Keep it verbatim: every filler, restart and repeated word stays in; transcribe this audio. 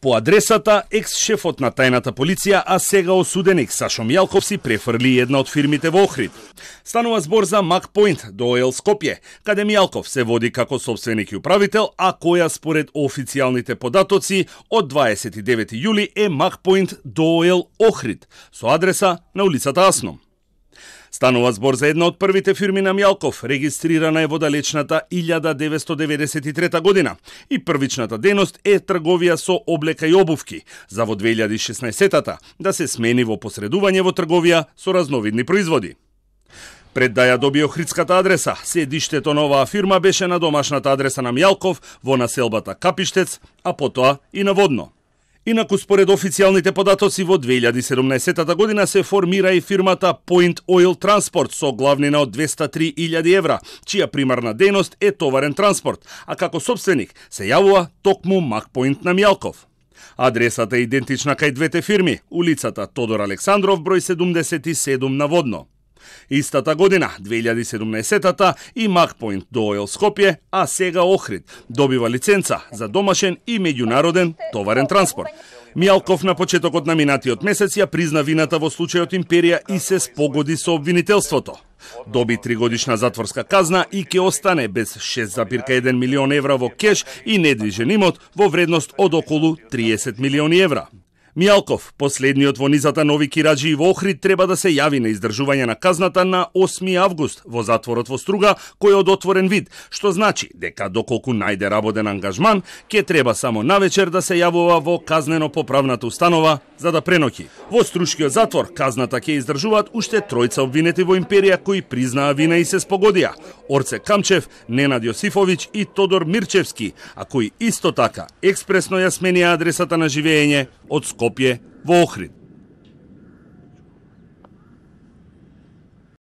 По адресата, екс-шефот на тајната полиција, а сега осуденик Сашо Мијалков си префрли една од фирмите во Охрид. Станува збор за Макпоинт до Оил Скопје, каде Мијалков се води како собственик и управител, а која според официјалните податоци од дваесет и девети јули е Макпоинт до Оил Охрид, со адреса на улицата Асном. Станува збор за една од првите фирми на Мијалков, регистрирана е во далечната илјада деветстотини деведесет и трета година и првичната дејност е трговија со облека и обувки, за во две илјади и шеснаесетта да се смени во посредување во трговија со разновидни производи. Пред да ја доби охридската адреса, седиштето на оваа фирма беше на домашната адреса на Мијалков во населбата Капиштец, а потоа и на Водно. Инаку, според официјалните податоци, во две илјади и седумнаесетта година се формира и фирмата Point Oil Transport со главнина од двеста и три илјади евра, чија примарна дејност е товарен транспорт, а како собственик се јавува токму Макпоинт на Мијалков. Адресата е идентична кај двете фирми, улицата Тодор Александров, број седумдесет и седум на Водно. Истата година, две илјади и седумнаесетта, и Макпоинт до Оил Скопје, а сега Охрид, добива лиценца за домашен и меѓународен товарен транспорт. Мијалков на почетокот на минатиот месец ја призна вината во случајот Империја и се спогоди со обвинителството. Доби тригодишна затворска казна и ќе остане без шест зарез еден милион евра во кеш и недвижен имот во вредност од околу триесет милиони евра. Мијалков, последниот во низата нови кираџии во Охрид, треба да се јави на издржување на казната на осми август во затворот во Струга, кој е од отворен вид, што значи дека доколку најде работен ангажман, ќе треба само навечер да се јавува во казнено-поправната установа за да преноќи. Во Струшкиот затвор казната ќе издржуваат уште тројца обвинети во Империја кои признаа вина и се спогодија: Орце Камчев, Ненад Јосифовиќ и Тодор Мирчевски, а кои исто така експресно ја сменија адресата на живење од Скопје во Охрид.